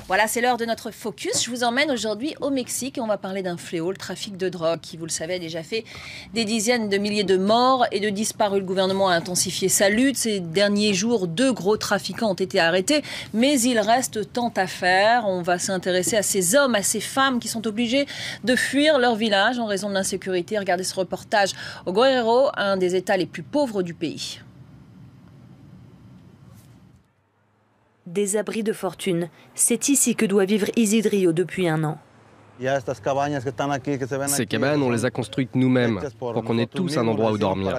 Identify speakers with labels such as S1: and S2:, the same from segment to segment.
S1: Voilà, c'est l'heure de notre focus. Je vous emmène aujourd'hui au Mexique et on va parler d'un fléau, le trafic de drogue, qui, vous le savez, a déjà fait des dizaines de milliers de morts et de disparus. Le gouvernement a intensifié sa lutte. Ces derniers jours, 2 gros trafiquants ont été arrêtés, mais il reste tant à faire. On va s'intéresser à ces hommes, à ces femmes qui sont obligés de fuir leur village en raison de l'insécurité. Regardez ce reportage au Guerrero, un des États les plus pauvres du pays.
S2: Des abris de fortune, c'est ici que doit vivre Isidrio depuis 1 an.
S3: Ces cabanes, on les a construites nous-mêmes pour qu'on ait tous un endroit où dormir.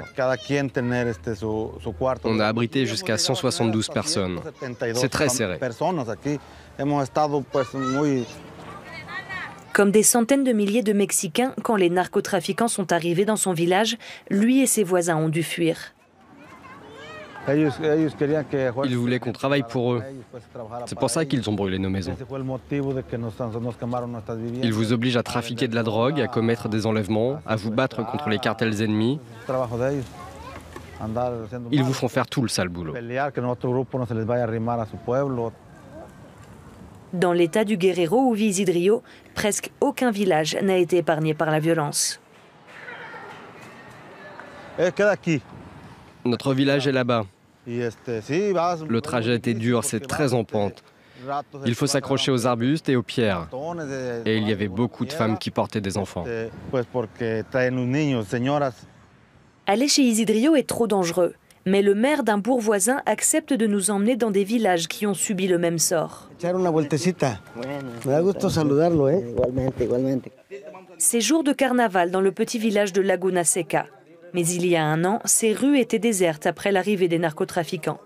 S3: On a abrité jusqu'à 172 personnes. C'est très serré.
S2: Comme des centaines de milliers de Mexicains, quand les narcotrafiquants sont arrivés dans son village, lui et ses voisins ont dû fuir.
S3: Ils voulaient qu'on travaille pour eux. C'est pour ça qu'ils ont brûlé nos maisons. Ils vous obligent à trafiquer de la drogue, à commettre des enlèvements, à vous battre contre les cartels ennemis. Ils vous font faire tout le sale boulot.
S2: Dans l'état du Guerrero où vit Isidrio, presque aucun village n'a été épargné par la violence.
S3: Notre village est là-bas. Le trajet était dur, c'est très en pente. Il faut s'accrocher aux arbustes et aux pierres. Et il y avait beaucoup de femmes qui portaient des enfants.
S2: Aller chez Isidrio est trop dangereux. Mais le maire d'un bourg voisin accepte de nous emmener dans des villages qui ont subi le même sort. C'est jour de carnaval dans le petit village de Laguna Seca. Mais il y a 1 an, ces rues étaient désertes après l'arrivée des narcotrafiquants.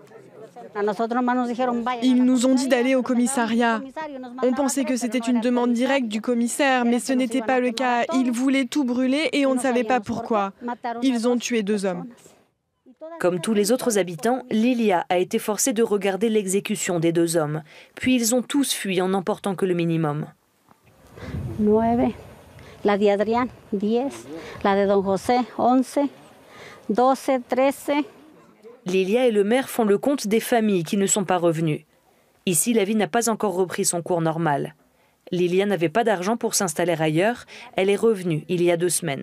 S4: Ils nous ont dit d'aller au commissariat. On pensait que c'était une demande directe du commissaire, mais ce n'était pas le cas. Ils voulaient tout brûler et on ne savait pas pourquoi. Ils ont tué 2 hommes.
S2: Comme tous les autres habitants, Lilia a été forcée de regarder l'exécution des 2 hommes. Puis ils ont tous fui en n'emportant que le minimum.
S5: 9, la de Adrián, 10, la de Don José, 11, 12, 13.
S2: Lilia et le maire font le compte des familles qui ne sont pas revenues. Ici, la vie n'a pas encore repris son cours normal. Lilia n'avait pas d'argent pour s'installer ailleurs. Elle est revenue il y a 2 semaines.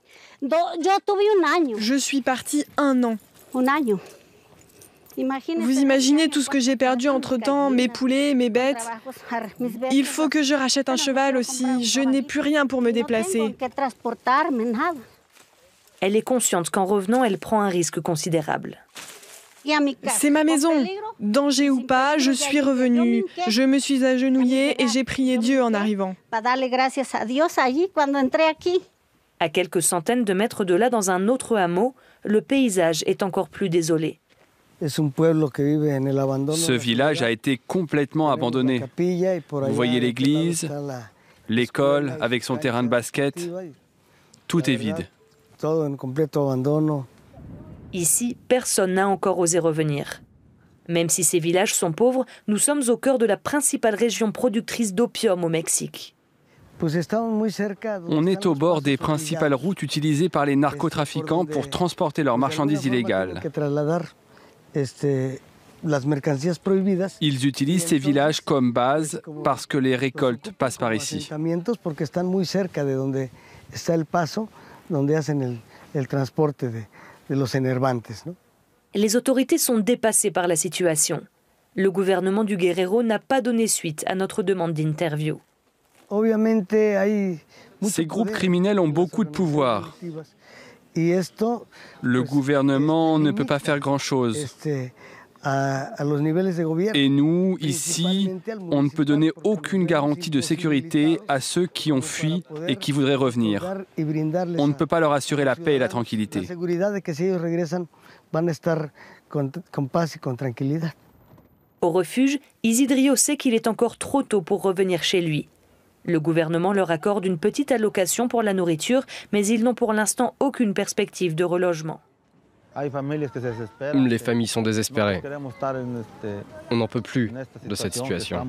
S4: Je suis partie 1 an. Vous imaginez tout ce que j'ai perdu entre-temps, mes poulets, mes bêtes. Il faut que je rachète un cheval aussi. Je n'ai plus rien pour me déplacer.
S2: Elle est consciente qu'en revenant, elle prend un risque considérable.
S4: C'est ma maison. Danger ou pas, je suis revenue. Je me suis agenouillée et j'ai prié Dieu en arrivant.
S2: À quelques centaines de mètres de là, dans un autre hameau, le paysage est encore plus désolé.
S6: Ce village a été complètement abandonné. Vous voyez l'église, l'école avec son terrain de basket. Tout est vide.
S2: Ici, personne n'a encore osé revenir. Même si ces villages sont pauvres, nous sommes au cœur de la principale région productrice d'opium au Mexique.
S6: On est au bord des principales routes utilisées par les narcotrafiquants pour transporter leurs marchandises illégales. Ils utilisent ces villages comme base parce que les récoltes passent par ici.
S2: Les autorités sont dépassées par la situation. Le gouvernement du Guerrero n'a pas donné suite à notre demande d'interview.
S6: Ces groupes criminels ont beaucoup de pouvoir. Le gouvernement ne peut pas faire grand-chose. Et nous, ici, on ne peut donner aucune garantie de sécurité à ceux qui ont fui et qui voudraient revenir. On ne peut pas leur assurer la paix et la tranquillité.
S2: Au refuge, Isidrio sait qu'il est encore trop tôt pour revenir chez lui. Le gouvernement leur accorde une petite allocation pour la nourriture, mais ils n'ont pour l'instant aucune perspective de relogement.
S3: Les familles sont désespérées. On n'en peut plus de cette situation.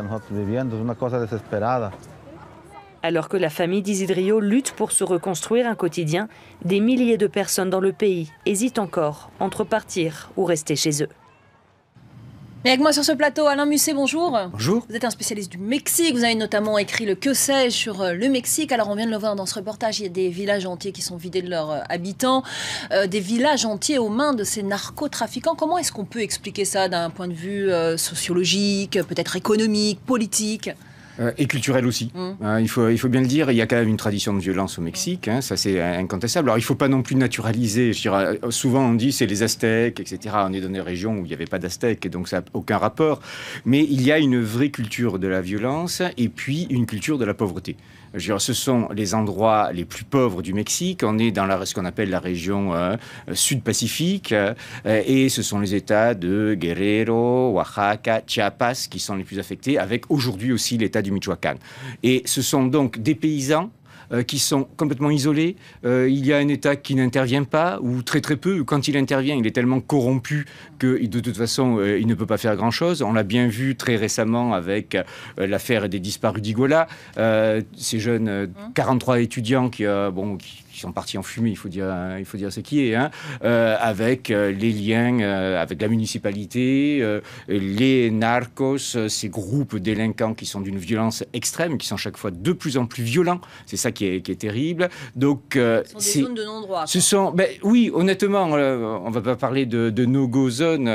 S2: Alors que la famille d'Isidrio lutte pour se reconstruire un quotidien, des milliers de personnes dans le pays hésitent encore entre partir ou rester chez eux.
S1: Et avec moi sur ce plateau, Alain Musset, bonjour.
S7: Bonjour.
S1: Vous êtes un spécialiste du Mexique, vous avez notamment écrit le Que sais-je sur le Mexique. Alors on vient de le voir dans ce reportage, il y a des villages entiers qui sont vidés de leurs habitants, des villages entiers aux mains de ces narcotrafiquants. Comment est-ce qu'on peut expliquer ça d'un point de vue sociologique, peut-être économique, politique ?
S7: Et culturel aussi. Il faut bien le dire, il y a quand même une tradition de violence au Mexique, ça c'est incontestable. Alors il ne faut pas non plus naturaliser, je dirais, souvent on dit c'est les Aztèques, etc. On est dans des régions où il n'y avait pas d'Aztèques, et donc ça n'a aucun rapport. Mais il y a une vraie culture de la violence et puis une culture de la pauvreté. Je veux dire, ce sont les endroits les plus pauvres du Mexique. On est dans ce qu'on appelle la région sud-pacifique et ce sont les États de Guerrero, Oaxaca, Chiapas qui sont les plus affectés, avec aujourd'hui aussi l'État du Michoacán. Et ce sont donc des paysans qui sont complètement isolés. Il y a un État qui n'intervient pas, ou très très peu. Quand il intervient, il est tellement corrompu que de toute façon, il ne peut pas faire grand-chose. On l'a bien vu très récemment avec l'affaire des disparus d'Iguala. Ces jeunes 43 étudiants qui sont partis en fumée, il faut dire ce qui est, avec les liens avec la municipalité, les narcos, ces groupes délinquants qui sont d'une violence extrême, qui sont chaque fois de plus en plus violents. C'est ça qui est terrible. Donc,
S1: ce sont des zones de non-droit.
S7: Oui, honnêtement, on ne va pas parler de no-go zone,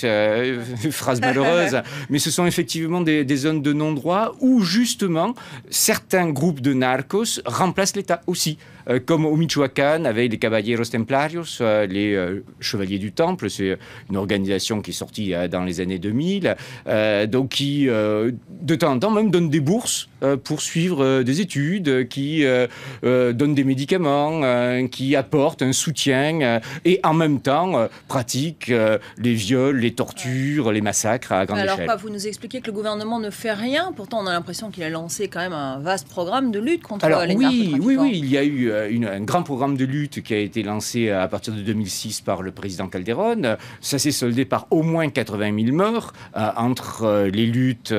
S7: phrase malheureuse, mais ce sont effectivement des zones de non-droit où justement certains groupes de narcos remplacent l'État aussi. Comme au Michoacán, avec les Caballeros Templarios, les Chevaliers du Temple, c'est une organisation qui est sortie dans les années 2000, donc qui, de temps en temps, même donne des bourses pour suivre des études, qui donne des médicaments, qui apporte un soutien, et en même temps pratique les viols, les tortures, les massacres à grande échelle.
S1: Alors, vous nous expliquez que le gouvernement ne fait rien, pourtant on a l'impression qu'il a lancé quand même un vaste programme de lutte contre les narcotrafiquants. Oui,
S7: il y a eu un grand programme de lutte qui a été lancé à partir de 2006 par le président Calderón. Ça s'est soldé par au moins 80 000 morts entre les luttes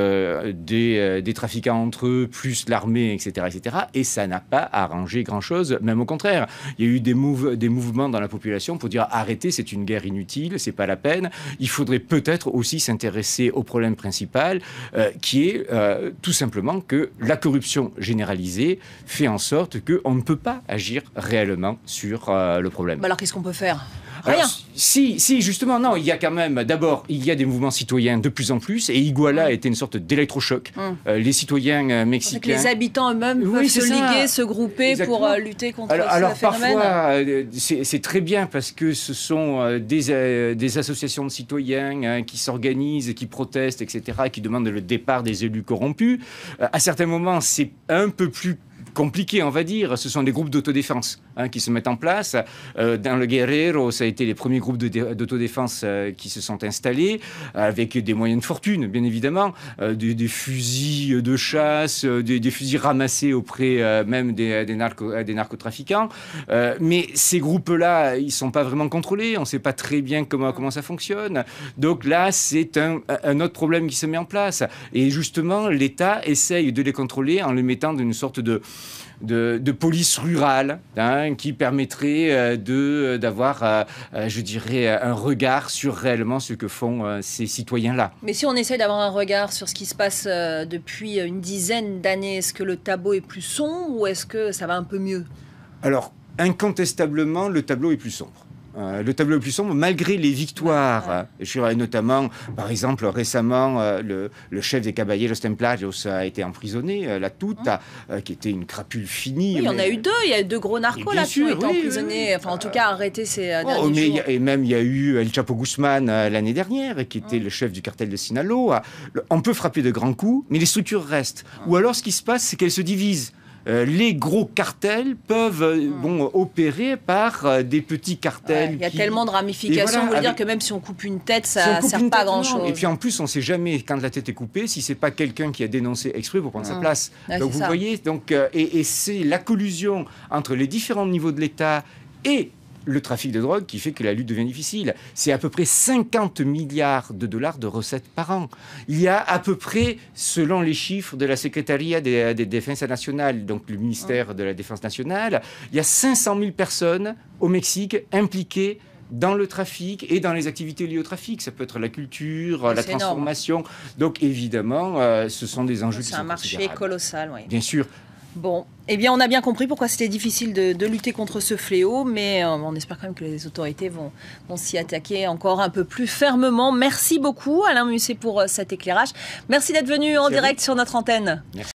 S7: des trafiquants entre eux, plus l'armée, etc., etc. Et ça n'a pas arrangé grand-chose, même au contraire. Il y a eu des mouvements dans la population pour dire arrêtez, c'est une guerre inutile, c'est pas la peine. Il faudrait peut-être aussi s'intéresser au problème principal, qui est tout simplement que la corruption généralisée fait en sorte qu'on ne peut pas agir réellement sur le problème.
S1: Alors qu'est-ce qu'on peut faire ? Rien.
S7: Alors, si, justement, non, il y a quand même, d'abord, il y a des mouvements citoyens de plus en plus, et Iguala a été une sorte d'électrochoc. Les citoyens mexicains...
S1: Que les habitents eux-mêmes peuvent se liguer, se grouper pour lutter contre ce phénomène.
S7: Parfois, c'est très bien parce que ce sont des associations de citoyens qui s'organisent, qui protestent, etc., qui demandent le départ des élus corrompus. À certains moments, c'est un peu plus compliqué, on va dire. Ce sont des groupes d'autodéfense qui se mettent en place. Dans le Guerrero, ça a été les premiers groupes d'autodéfense qui se sont installés, avec des moyens de fortune, bien évidemment, des fusils de chasse, des fusils ramassés auprès même des narcotrafiquants. Mais ces groupes-là, ils ne sont pas vraiment contrôlés. On ne sait pas très bien comment ça fonctionne. Donc là, c'est un autre problème qui se met en place. Et justement, l'État essaye de les contrôler en les mettant dans une sorte de police rurale qui permettrait d'avoir, je dirais, un regard sur réellement ce que font ces citoyens-là.
S1: Mais si on essaie d'avoir un regard sur ce qui se passe depuis une dizaine d'années, est-ce que le tableau est plus sombre ou est-ce que ça va un peu mieux ?
S7: Alors, incontestablement, le tableau est plus sombre. Le tableau le plus sombre, malgré les victoires, notamment, par exemple, récemment, le chef des Caballeros Templarios a été emprisonné, la Tuta, qui était une crapule finie.
S1: Oui, il y en a eu deux, il y a eu deux gros narcos là qui ont été emprisonnés, enfin en tout cas arrêtés ces derniers jours.
S7: Et même il y a eu El Chapo Guzmán l'année dernière, qui était le chef du cartel de Sinaloa. On peut frapper de grands coups, mais les structures restent. Ou alors ce qui se passe, c'est qu'elles se divisent. Les gros cartels peuvent opérer par des petits cartels.
S1: Il y a tellement de ramifications, vous voulez dire que même si on coupe une tête, ça ne sert pas à grand-chose.
S7: Et puis en plus, on ne sait jamais quand la tête est coupée si ce n'est pas quelqu'un qui a dénoncé exprès pour prendre sa place. Donc vous voyez, et c'est la collusion entre les différents niveaux de l'État et le trafic de drogue qui fait que la lutte devient difficile. C'est à peu près 50 milliards de dollars de recettes par an. Il y a à peu près, selon les chiffres de la Secretaría de Defensa Nacional, donc le ministère de la Défense nationale, il y a 500 000 personnes au Mexique impliquées dans le trafic et dans les activités liées au trafic. Ça peut être la culture, la transformation.
S1: Énorme.
S7: Donc évidemment, ce sont des enjeux qui sont considérables.
S1: C'est un marché colossal, oui.
S7: Bien sûr.
S1: Bon, eh bien on a bien compris pourquoi c'était difficile de lutter contre ce fléau, mais on espère quand même que les autorités vont s'y attaquer encore un peu plus fermement. Merci beaucoup Alain Musset pour cet éclairage. Merci d'être venu en direct sur notre antenne.
S7: Merci.